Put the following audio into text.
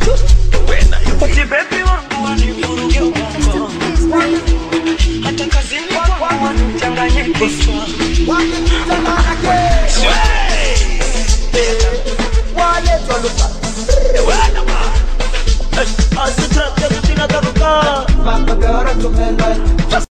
Uti baby wangu wanivuruge ubongo. Hata kazini kwangu wanichanganye kichwa. Wale toluka. Wana ma. Asitra kya tina karuka. Makagara tumela.